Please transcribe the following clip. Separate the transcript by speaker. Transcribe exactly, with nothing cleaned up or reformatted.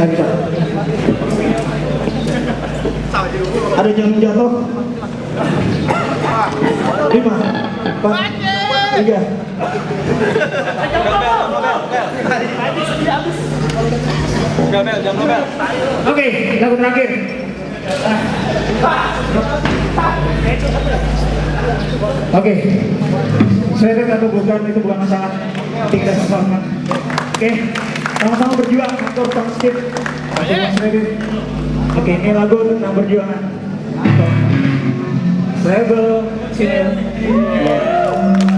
Speaker 1: Bisa. Ada yang jatuh. Lima, empat, tiga. Oke, lagu terakhir. Oke, seret atau bukan itu bukan masalah. Tidak sama. Oke, sama-sama berjuang untuk Tongskin. Oke, ini lagu tentang perjuangan. Rebel, chill.